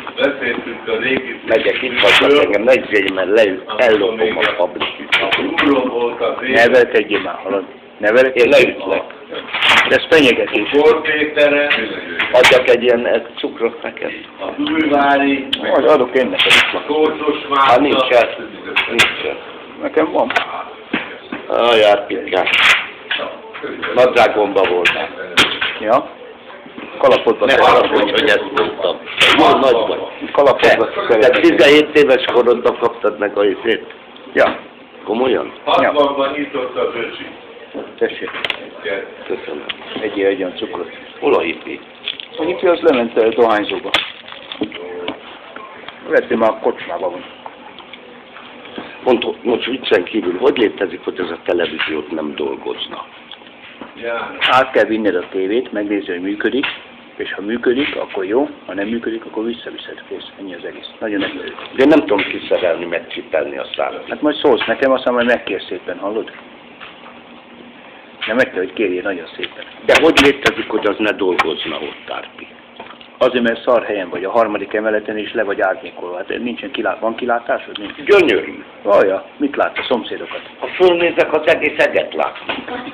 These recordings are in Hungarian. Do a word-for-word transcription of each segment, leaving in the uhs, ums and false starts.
beszéltünk a régi... Megyek, itt hagynak engem, ne izélj, mert leül, ellopom a publikit. Ne verkedjél már, halad. Ne verkedjél. Én leütlek. Ez fenyegetés. Bortéteren, Adjak egy ilyen eh, cukrot neked. a Fülvári, Majd adok én neked. a Kócsos Ha Márta. nincsen, nincsen. Nekem van. Ah, járpitkás. Nadrágomba voltál. Ja. Kalapodba Ne haragudj, hogy ezt mondtam. Jó nagy vagy. Kalapodba Te, te tizenhét éves korodban kaptad meg a izét? Ja. Komolyan? hatvanban nyitott az öcsi. Tessék. Köszönöm. Egyél egy olyan cukrot. Hol a hippi? A hippi az lement a dohányzóba. Vettem már a kocsmába van. Mondom, most viccen kívül, hogy létezik, hogy ez a televíziót nem dolgozna? Át kell vinned a tévét, megnézni, hogy működik, és ha működik, akkor jó, ha nem működik, akkor visszaviszed. Kész, ennyi az egész. Nagyon egyszerű. De nem tudom kiszerelni, megcsipelni a számat. Hát majd szólsz nekem, aztán majd megkérsz szépen, hallod? Nem meg kell, hogy kérjél nagyon szépen. De hogy létezik, hogy az ne dolgozna ott, Árpi? Azért, mert szar helyen vagy, a harmadik emeleten is le vagy árnyékolva. Hát nincsen kilát, van kilátásod? Nincs. Gyönyörű. Vaja, mit lát a szomszédokat? Ha fölnézek, az egész eget látom.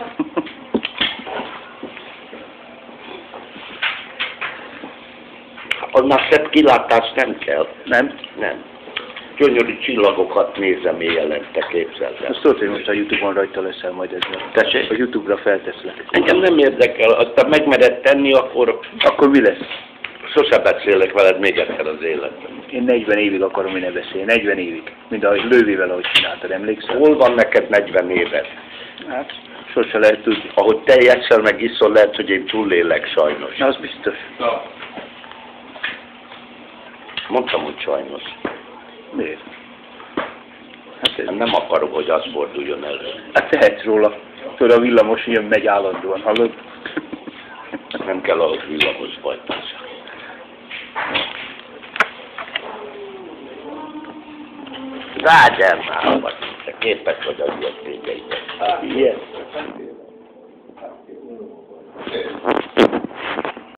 Annál szebb kilátás nem kell. Nem? Nem. Gyönyörű csillagokat nézem éjjelente, képzeld el. Azt tudod, hogy most a Youtube-on rajta leszel majd ezzel. Tessék? A Youtube-ra felteszlek. Engem nem érdekel, azt megmered tenni, akkor Akkor mi lesz? sose beszélek veled még egyszer az életem. Én negyven évig akarom, hogy ne beszélj. negyven évig. Mint ahogy Lővével, ahogy csináltad, emlékszel? Hol van neked negyven évet? Hát, sose lehet tudni. Ahogy te egyszer meg iszol, lehet, hogy én túlélek sajnos. Az biztos. Na, Mondtam, hogy sajnos. Miért? Hát, ez, Nem akarom, hogy az forduljon elő. hát tehetsz róla. Tudod, a villamos ilyen megy állandóan, hallod? Nem kell ahhoz villamos bajtás. Rágyel már, vagy te képes vagy a ilyet végeidet. Ilyen.